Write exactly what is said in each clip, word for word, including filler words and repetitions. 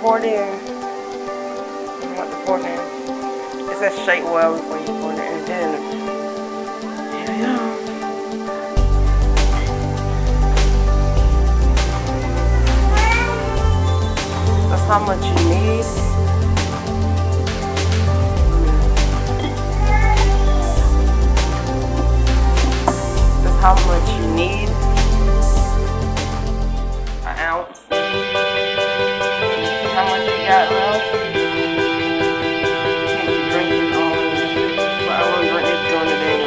pour it in. You want to pour it in. It says shake well before you pour it in. And then, here we go. That's how much you need. That's how much you need. An ounce. How much you got left? Can't be drinking all of this. But I want to drink this during the day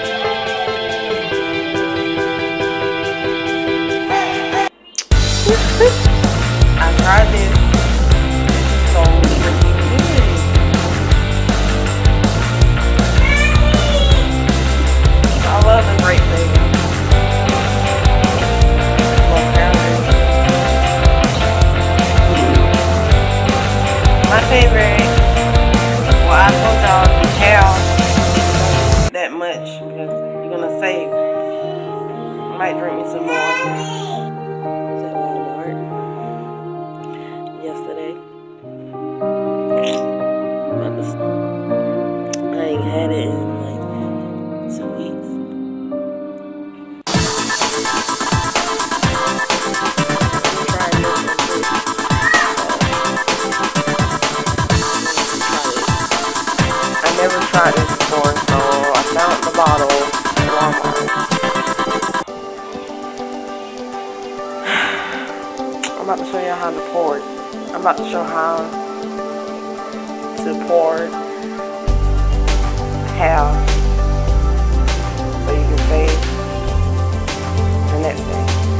though. I tried this. So freaking good. I love the grape flavor. My favorite, well, I told y'all the cow that much because you're gonna save. I might drink me some more. I was at Walmart yesterday. I ain't had it in like two weeks. Never tried this before, so I found the bottle at Walmart. I'm about to show you how to pour it. I'm about to show how to pour half so you can save the next day.